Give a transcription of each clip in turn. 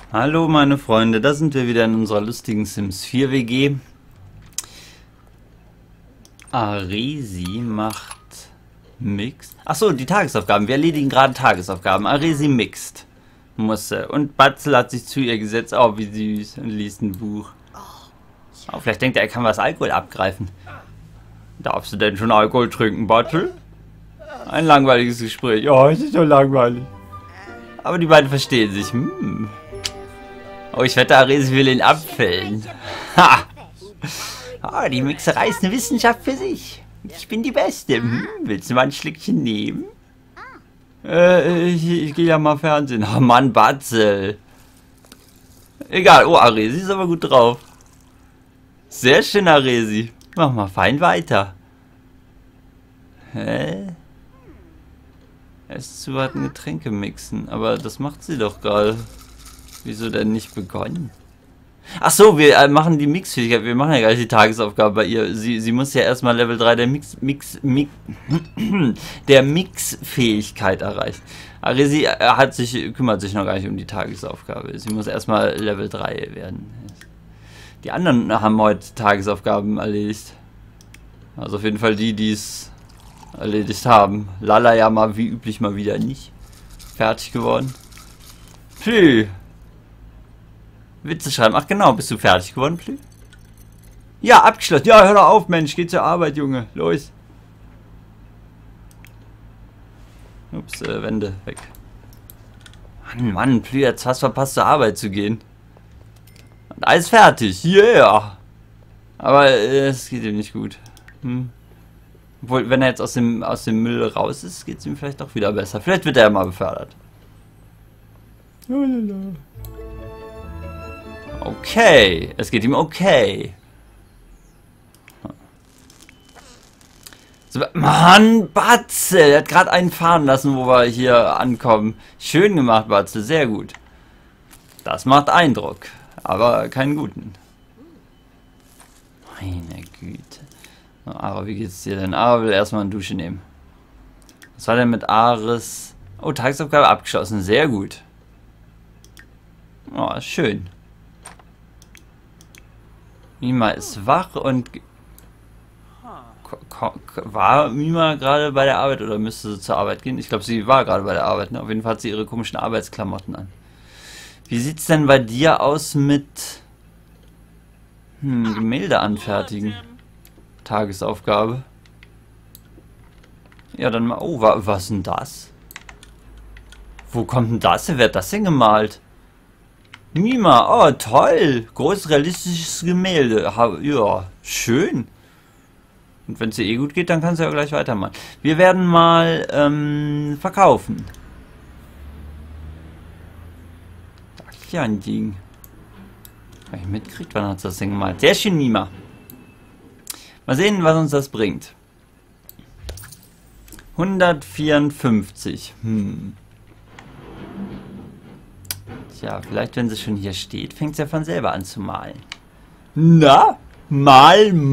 Hallo meine Freunde, da sind wir wieder in unserer lustigen Sims 4 WG. Aresi macht Mixed. Achso, die Tagesaufgaben. Wir erledigen gerade Tagesaufgaben. Aresi Mixed. Musste. Und Batzel hat sich zu ihr gesetzt. Oh, wie süß. Und liest ein Buch. Oh, vielleicht denkt er kann was Alkohol abgreifen. Darfst du denn schon Alkohol trinken, Batzel? Ein langweiliges Gespräch. Oh, es ist so langweilig. Aber die beiden verstehen sich. Oh, ich wette, Aresi will ihn abfällen. Ha! Oh, die Mixerei ist eine Wissenschaft für sich. Ich bin die Beste. Willst du mal ein Schlückchen nehmen? Ich gehe ja mal Fernsehen. Oh Mann, Batzel. Egal. Oh, Aresi ist aber gut drauf. Sehr schön, Aresi. Mach mal fein weiter. Hä? Esszuwarten, Getränke mixen. Aber das macht sie doch gerade. Wieso denn nicht begonnen? Ach so, wir machen die Mixfähigkeit. Wir machen ja gleich die Tagesaufgabe bei ihr. Sie muss ja erstmal Level 3 der Mixfähigkeit erreichen. Aresi kümmert sich noch gar nicht um die Tagesaufgabe. Sie muss erstmal Level 3 werden. Die anderen haben heute Tagesaufgaben erledigt. Also auf jeden Fall die es erledigt haben. Lala ja mal wie üblich mal wieder nicht fertig geworden. Plü. Witze schreiben. Ach genau, bist du fertig geworden, Plü? Ja, abgeschlossen. Ja, hör doch auf, Mensch. Geh zur Arbeit, Junge. Los. Ups, Wände weg. Mann, Plü, jetzt hast du verpasst, zur Arbeit zu gehen. Und alles fertig. Yeah. Aber es geht ihm nicht gut. Obwohl, wenn er jetzt aus dem Müll raus ist, geht es ihm vielleicht doch wieder besser. Vielleicht wird er ja mal befördert. Okay, es geht ihm okay. So, Mann, Batzel, er hat gerade einen fahren lassen, wo wir hier ankommen. Schön gemacht, Batzel, sehr gut. Das macht Eindruck, aber keinen guten. Meine Güte. So, Ara, wie geht's dir denn? Ara will erstmal eine Dusche nehmen. Was war denn mit Ares? Oh, Tagesaufgabe abgeschlossen, sehr gut. Oh, schön. Mima ist wach und... War Mima gerade bei der Arbeit oder müsste sie zur Arbeit gehen? Ich glaube, sie war gerade bei der Arbeit. Ne? Auf jeden Fall hat sie ihre komischen Arbeitsklamotten an. Wie sieht's denn bei dir aus mit... Gemälde anfertigen? Tagesaufgabe. Ja, dann mal... Oh, was ist denn das? Wo kommt denn das? Wer hat das denn gemalt? Mima, oh toll, groß realistisches Gemälde, ja, schön. Und wenn es dir eh gut geht, dann kannst du ja gleich weitermachen. Wir werden mal verkaufen. Ach ja, ein Ding. Hab ich mitkriegt, wann hat das denn gemalt? Sehr schön, Mima. Mal sehen, was uns das bringt. 154. Tja, vielleicht wenn sie schon hier steht, fängt sie ja von selber an zu malen. Na? Malen?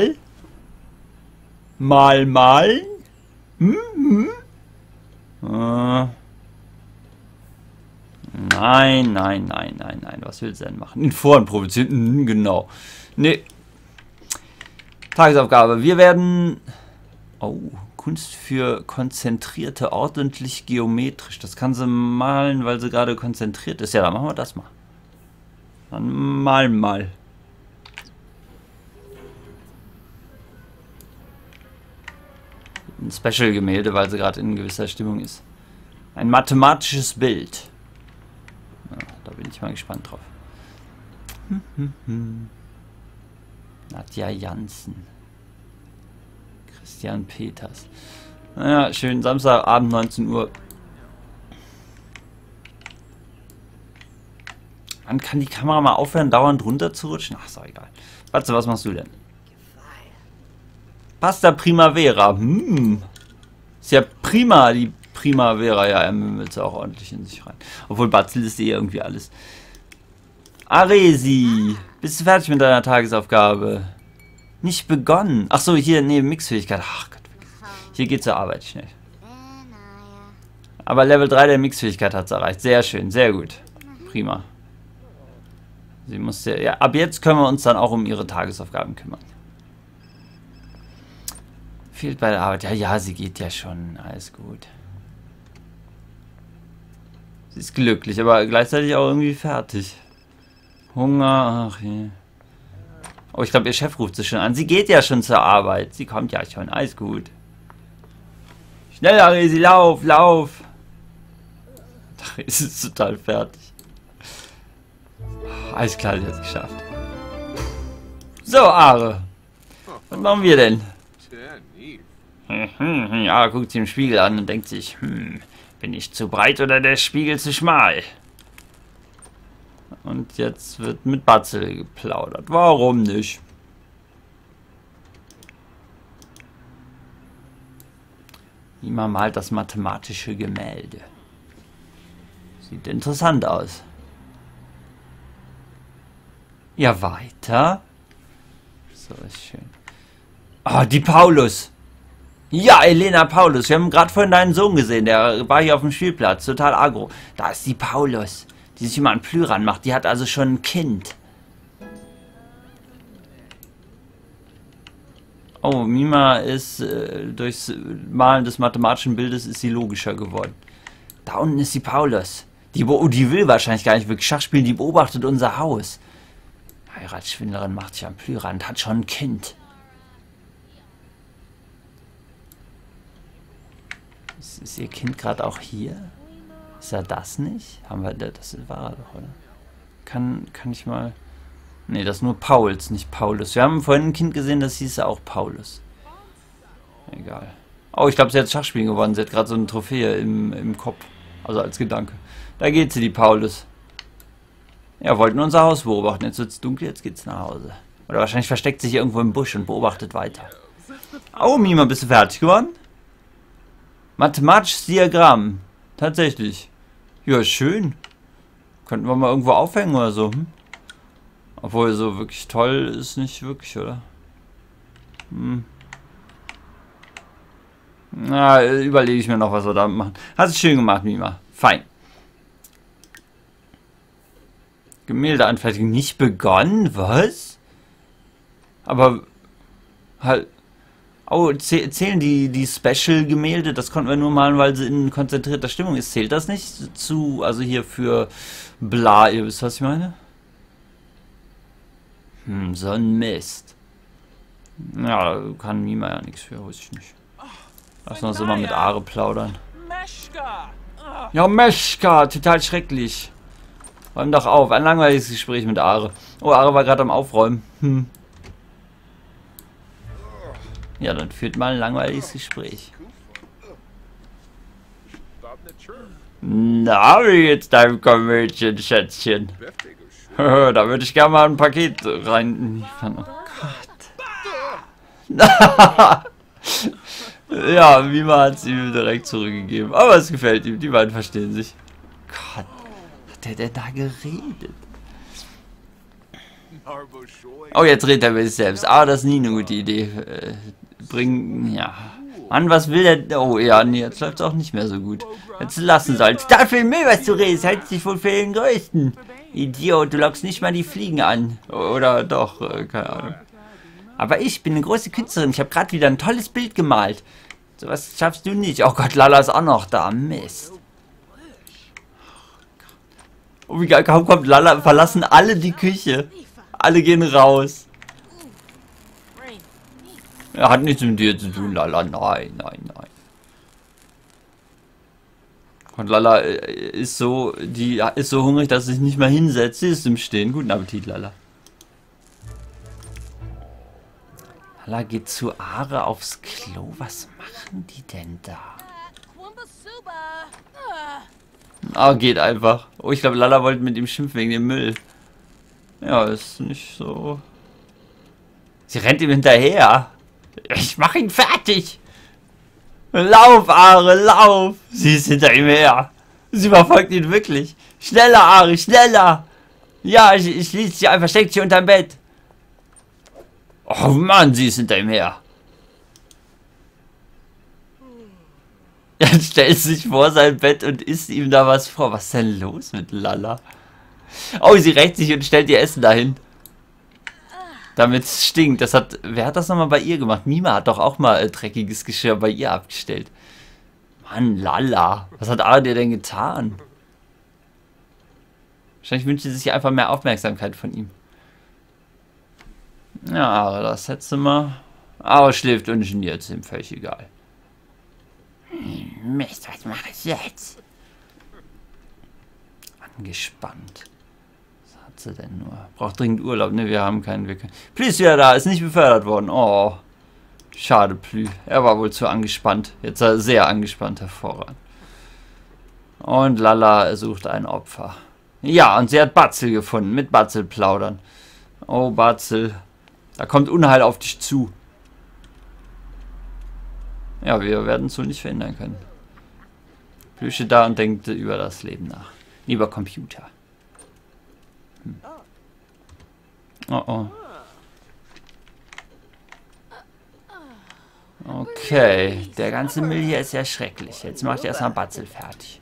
Nein. Was will sie denn machen? In Foren provozieren? Genau. Nee. Tagesaufgabe. Wir werden... Oh, Kunst für konzentrierte, ordentlich geometrisch. Das kann sie malen, weil sie gerade konzentriert ist. Ja, dann machen wir das mal. Dann malen mal. Ein Special-Gemälde, weil sie gerade in gewisser Stimmung ist. Ein mathematisches Bild. Ja, da bin ich mal gespannt drauf. Nadja Jansen. Christian Peters. Naja, schön. Samstagabend 19 Uhr. Wann kann die Kamera mal aufhören, dauernd runterzurutschen? Ach, ist doch egal. Batze, was machst du denn? Pasta Primavera. Ist ja prima, die Primavera. Ja, er mümmelt auch ordentlich in sich rein. Obwohl Batzel ist eh irgendwie alles. Aresi, bist du fertig mit deiner Tagesaufgabe? Nicht begonnen. Ach so, hier, nee, Mixfähigkeit. Ach Gott. Hier geht zur Arbeit schnell. Aber Level 3 der Mixfähigkeit hat es erreicht. Sehr schön, sehr gut. Prima. Sie muss ja, ab jetzt können wir uns dann auch um ihre Tagesaufgaben kümmern. Fehlt bei der Arbeit. Ja, ja, sie geht ja schon. Alles gut. Sie ist glücklich, aber gleichzeitig auch irgendwie fertig. Hunger, ach je. Oh, ich glaube, ihr Chef ruft sie schon an. Sie geht ja schon zur Arbeit. Sie kommt ja schon. Alles gut. Schneller, Resi, lauf, lauf. Ach, es ist total fertig. Alles klar, sie hat es geschafft. So, Are. Was machen wir denn? Ja, guckt sich im Spiegel an und denkt sich, bin ich zu breit oder der Spiegel zu schmal? Und jetzt wird mit Batzel geplaudert. Warum nicht? Mima malt das mathematische Gemälde. Sieht interessant aus. Ja, weiter. So, ist schön. Oh, die Paulus. Ja, Elena Paulus. Wir haben gerade vorhin deinen Sohn gesehen. Der war hier auf dem Spielplatz. Total aggro. Da ist die Paulus, die sich immer an Plüran macht. Die hat also schon ein Kind. Oh, Mima ist durchs Malen des mathematischen Bildes ist sie logischer geworden. Da unten ist die Paulus. Die will wahrscheinlich gar nicht wirklich Schach spielen. Die beobachtet unser Haus. Heiratsschwindlerin macht sich am Plüran und hat schon ein Kind. Ist ihr Kind gerade auch hier? Ist er das nicht? Haben wir das war er doch, oder? Kann ich mal... Ne, das ist nur Pauls, nicht Paulus. Wir haben vorhin ein Kind gesehen, das hieß auch Paulus. Egal. Oh, ich glaube, sie hat Schachspielen gewonnen. Sie hat gerade so eine Trophäe im Kopf. Also als Gedanke. Da geht sie, die Paulus. Ja, wollten unser Haus beobachten. Jetzt wird es dunkel, jetzt geht's nach Hause. Oder wahrscheinlich versteckt sich irgendwo im Busch und beobachtet weiter. Oh, Mima, bist du fertig geworden? Mathematisches Diagramm. Tatsächlich. Ja, schön. Könnten wir mal irgendwo aufhängen oder so. Obwohl, so wirklich toll ist nicht wirklich, oder? Na, überlege ich mir noch, was wir damit machen. Hast du schön gemacht, Mima. Fein. Gemäldeanfertigung nicht begonnen? Was? Aber halt. Oh, zählen die Special-Gemälde? Das konnten wir nur malen, weil sie in konzentrierter Stimmung ist. Zählt das nicht zu, also hier für bla, ihr wisst, was ich meine? So ein Mist. Ja, kann Mima ja nichts für, weiß ich nicht. Lass uns immer mit Are plaudern. Ja, Meschka, total schrecklich. Räum doch auf, ein langweiliges Gespräch mit Are. Oh, Are war gerade am Aufräumen. Ja, dann führt mal ein langweiliges Gespräch. Na, wie geht's deinem Komödchen, Schätzchen? Da würde ich gerne mal ein Paket rein... Oh Gott. Ja, Mima hat es ihm direkt zurückgegeben. Aber es gefällt ihm, die beiden verstehen sich. Gott, hat der denn da geredet? Oh, jetzt redet er mit sich selbst. Ah, das ist nie eine gute Idee. Ja. Mann, was will der... Oh, ja, nee, jetzt läuft es auch nicht mehr so gut. Jetzt lassen soll's. Dafür Müll, was du redest, hält sich wohl für den Größten. Idiot, du lockst nicht mal die Fliegen an. Oder doch, keine Ahnung. Aber ich bin eine große Künstlerin. Ich habe gerade wieder ein tolles Bild gemalt. Sowas schaffst du nicht. Oh Gott, Lala ist auch noch da. Mist. Oh, wie geil, kaum kommt Lala, verlassen alle die Küche. Alle gehen raus. Er hat nichts mit dir zu tun, Lala. Nein, nein, nein. Und Lala ist so, die ist so hungrig, dass sie sich nicht mehr hinsetzt. Sie ist im Stehen. Guten Appetit, Lala. Lala geht zu Are aufs Klo. Was machen die denn da? Ah, geht einfach. Oh, ich glaube, Lala wollte mit ihm schimpfen wegen dem Müll. Ja, ist nicht so... Sie rennt ihm hinterher. Ich mach ihn fertig. Lauf, Are, lauf. Sie ist hinter ihm her. Sie verfolgt ihn wirklich. Schneller, Are, schneller. Ja, ich ließ sie einfach, steckt sie unterm Bett. Oh Mann, sie ist hinter ihm her. Jetzt stellt sie sich vor sein Bett und isst ihm da was vor. Was ist denn los mit Lala? Oh, sie rächt sich und stellt ihr Essen dahin. Damit es stinkt. Das hat. Wer hat das nochmal bei ihr gemacht? Mima hat doch auch mal dreckiges Geschirr bei ihr abgestellt. Mann, Lala. Was hat Ara dir denn getan? Wahrscheinlich wünscht sie sich einfach mehr Aufmerksamkeit von ihm. Ja, Ara, das hättest du mal. Ara schläft ungeniert, ist ihm völlig egal. Mist, was mache ich jetzt? Angespannt. Was hat sie denn nur? Braucht dringend Urlaub. Ne, wir haben keinen Weg. Plü ist wieder da, ist nicht befördert worden. Oh. Schade, Plü. Er war wohl zu angespannt. Jetzt ist er sehr angespannt hervorragend. Und Lala sucht ein Opfer. Ja, und sie hat Batzel gefunden. Mit Batzel plaudern. Oh, Batzel. Da kommt Unheil auf dich zu. Ja, wir werden es wohl nicht verhindern können. Plü steht da und denkt über das Leben nach. Lieber Computer. Oh oh. Okay, der ganze Müll hier ist ja schrecklich. Jetzt mache ich erstmal Batzel fertig.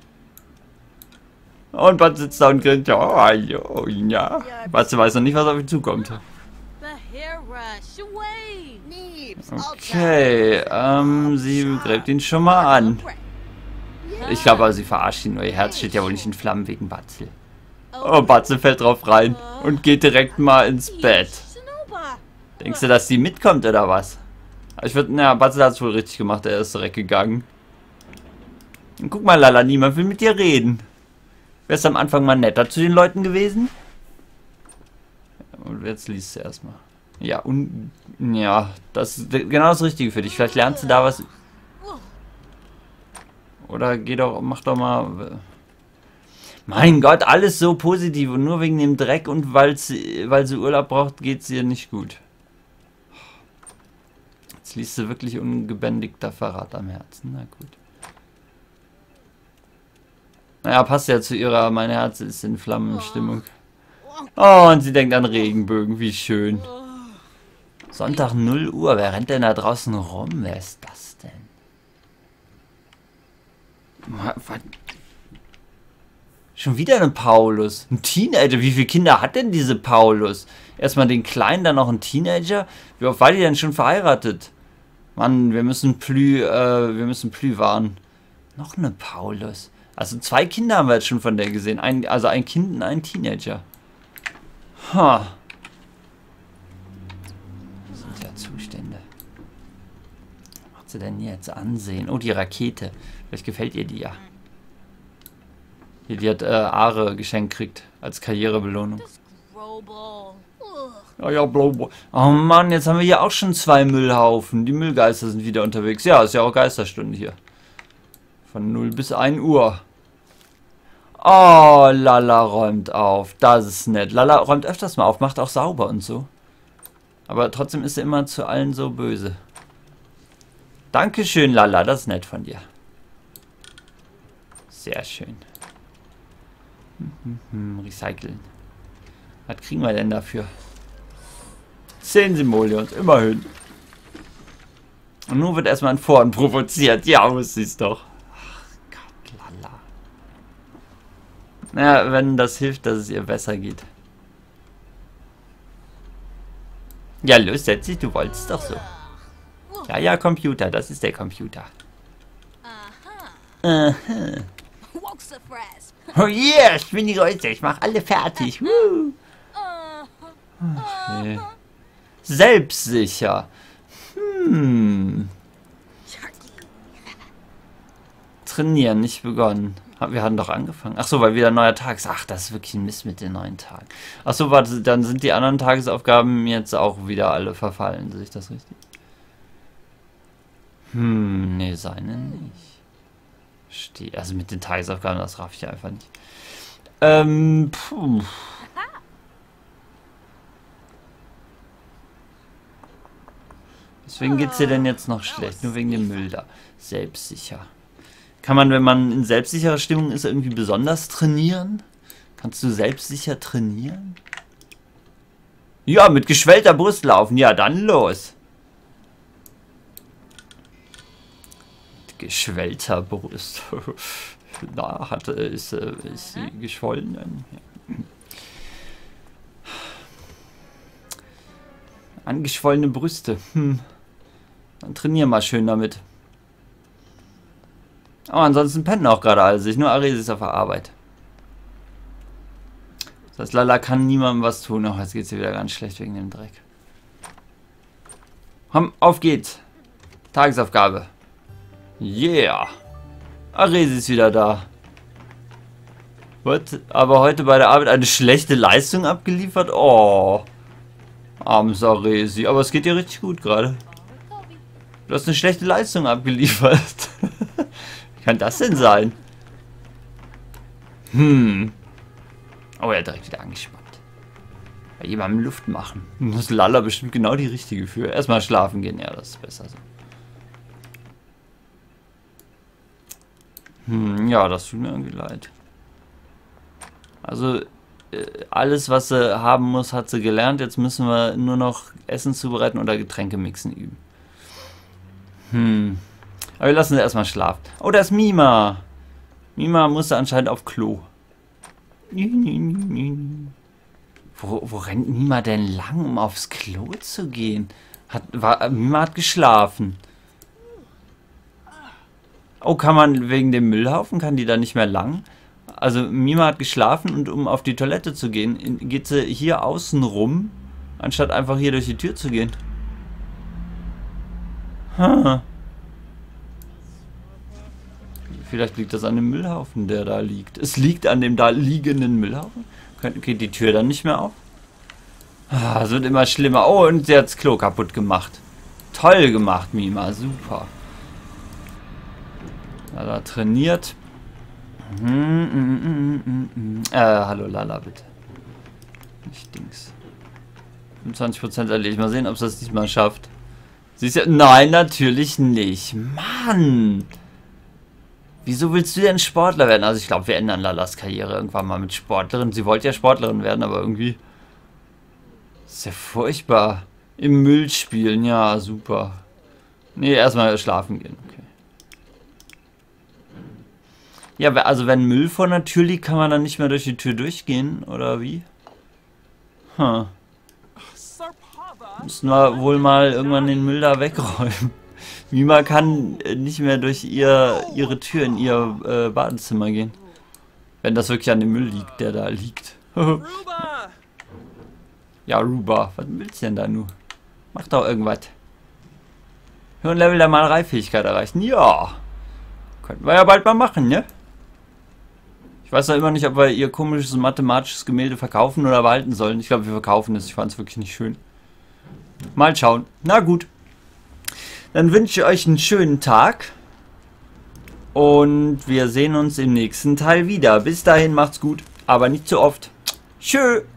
Und Batzel sitzt da und grinst. Oh, hallo, ja. Batzel weiß noch nicht, was auf ihn zukommt. Okay, sie gräbt ihn schon mal an. Ich glaube aber, sie verarscht ihn nur. Ihr Herz steht ja wohl nicht in Flammen wegen Batzel. Oh, Batzel fällt drauf rein und geht direkt mal ins Bett. Denkst du, dass sie mitkommt oder was? Ich würde, naja, Batzel hat es wohl richtig gemacht. Er ist direkt gegangen. Und guck mal, Lala, niemand will mit dir reden. Wärst am Anfang mal netter zu den Leuten gewesen? Und jetzt liest sie erstmal. Ja, und ja, das ist genau das Richtige für dich. Vielleicht lernst du da was. Oder geh doch, mach doch mal. Mein Gott, alles so positiv und nur wegen dem Dreck und weil sie Urlaub braucht, geht es ihr nicht gut. Jetzt liest du wirklich ungebändigter Verrat am Herzen. Na gut. Naja, passt ja zu ihrer, mein Herz ist in Flammenstimmung. Oh, und sie denkt an Regenbögen, wie schön. Sonntag 0 Uhr, wer rennt denn da draußen rum? Wer ist das denn? Was? Schon wieder ein Paulus. Ein Teenager. Wie viele Kinder hat denn diese Paulus? Erstmal den Kleinen, dann noch ein Teenager? Wie oft war die denn schon verheiratet? Mann, wir müssen Plü warnen. Noch eine Paulus. Also 2 Kinder haben wir jetzt schon von der gesehen. Also ein Kind und ein Teenager. Ha. Das sind ja Zustände. Was macht sie denn jetzt ansehen? Oh, die Rakete. Vielleicht gefällt ihr die ja. Die hat Aare geschenkt kriegt als Karrierebelohnung. Oh ja, Blowball. Oh Mann, jetzt haben wir hier auch schon 2 Müllhaufen. Die Müllgeister sind wieder unterwegs. Ja, ist ja auch Geisterstunde hier. Von 0 bis 1 Uhr. Oh, Lala räumt auf. Das ist nett. Lala räumt öfters mal auf, macht auch sauber und so. Aber trotzdem ist sie immer zu allen so böse. Dankeschön, Lala. Das ist nett von dir. Sehr schön. Recyceln. Was kriegen wir denn dafür? 10 Simoleons, immerhin. Und nun wird erstmal ein Vorn provoziert. Ja, wusste ich es doch. Ach Gott, Lala. Naja, wenn das hilft, dass es ihr besser geht. Ja, los, setz dich, du wolltest doch so. Ja, ja, Computer, das ist der Computer. Aha. Oh yeah, ich bin die Größte, ich mach alle fertig. Okay. Selbstsicher. Trainieren, nicht begonnen. Wir hatten doch angefangen. Ach so, weil wieder ein neuer Tag ist. Ach, das ist wirklich ein Mist mit den neuen Tagen. Ach so, warte, dann sind die anderen Tagesaufgaben jetzt auch wieder alle verfallen. Sehe ich das richtig? Nee, seine nicht. Also mit den Tagesaufgaben, das raff ich einfach nicht. Deswegen geht's dir denn jetzt noch schlecht, nur wegen dem Müll da. Selbstsicher. Kann man, wenn man in selbstsicherer Stimmung ist, irgendwie besonders trainieren? Kannst du selbstsicher trainieren? Ja, mit geschwellter Brust laufen. Ja, dann los. Mit geschwellter Brust. Na, ist sie geschwollen? Angeschwollene Brüste. Dann trainier mal schön damit. Aber ansonsten pennen auch gerade alle sich. Nur Aresi ist auf der Arbeit. Das heißt, Lala kann niemandem was tun. Ach, jetzt geht es ihr wieder ganz schlecht wegen dem Dreck. Auf geht's. Tagesaufgabe. Yeah. Aresi ist wieder da. Aber heute bei der Arbeit eine schlechte Leistung abgeliefert? Oh. Armes Aresi. Aber es geht dir richtig gut gerade. Du hast eine schlechte Leistung abgeliefert. Wie kann das denn sein? Oh, er hat direkt wieder angespannt. Bei jemandem Luft machen. Das ist Lala bestimmt genau die richtige für. Erstmal schlafen gehen. Ja, das ist besser so. Ja, das tut mir irgendwie leid. Also, alles, was sie haben muss, hat sie gelernt. Jetzt müssen wir nur noch Essen zubereiten oder Getränke mixen üben. Aber wir lassen sie erstmal schlafen. Oh, da ist Mima. Mima musste anscheinend auf Klo. Wo rennt Mima denn lang, um aufs Klo zu gehen? Mima hat geschlafen. Oh, kann man wegen dem Müllhaufen, kann die da nicht mehr lang? Also Mima hat geschlafen und um auf die Toilette zu gehen, geht sie hier außen rum, anstatt einfach hier durch die Tür zu gehen. Vielleicht liegt das an dem Müllhaufen, der da liegt. Es liegt an dem da liegenden Müllhaufen. Geht die Tür dann nicht mehr auf? Es wird immer schlimmer. Oh, und sie hat das Klo kaputt gemacht. Toll gemacht, Mima. Super. Lala trainiert. Hallo Lala, bitte. Nicht Dings. 25% erledigt. Mal sehen, ob es das diesmal schafft. Sie ist ja... Nein, natürlich nicht. Mann! Wieso willst du denn Sportler werden? Also ich glaube, wir ändern Lalas Karriere irgendwann mal mit Sportlerin. Sie wollte ja Sportlerin werden, aber irgendwie... Ist ja furchtbar. Im Müll spielen, ja, super. Nee, erstmal schlafen gehen, okay. Ja, also wenn Müll vor der Tür liegt, kann man dann nicht mehr durch die Tür durchgehen, oder wie? Müssen wir wohl mal irgendwann den Müll da wegräumen. Mima kann nicht mehr durch ihre Tür in ihr Badezimmer gehen. Wenn das wirklich an dem Müll liegt, der da liegt. Ja, Ruba, was willst du denn da nur? Mach doch irgendwas. Hören Level der Malerei-Fähigkeit erreichen. Ja. Könnten wir ja bald mal machen, ne? Ich weiß ja immer nicht, ob wir ihr komisches mathematisches Gemälde verkaufen oder behalten sollen. Ich glaube, wir verkaufen es. Ich fand es wirklich nicht schön. Mal schauen. Na gut. Dann wünsche ich euch einen schönen Tag. Und wir sehen uns im nächsten Teil wieder. Bis dahin, macht's gut. Aber nicht zu oft. Tschö.